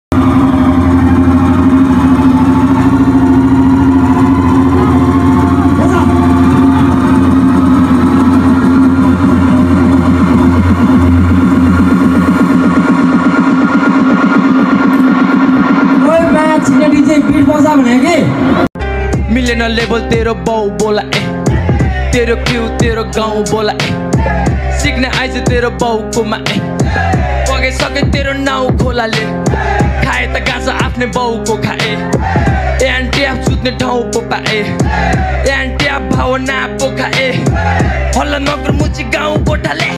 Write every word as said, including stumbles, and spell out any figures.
मिलेन लेबल तेरो बाउ बोला ए तेरो क्यू तेरो गाउँ बोला ए सिक्ने आइज तेरो बाउकोमा ए पगे सके तेरो नाउ खोलाले खाए त गाजा आफ्नै बाउको खाए एन्ट्याप सुत्ने ठाउँ पो पाए एन्ट्याप भावना पो खाए हल्ला नगर मुची गाउँ गोठाले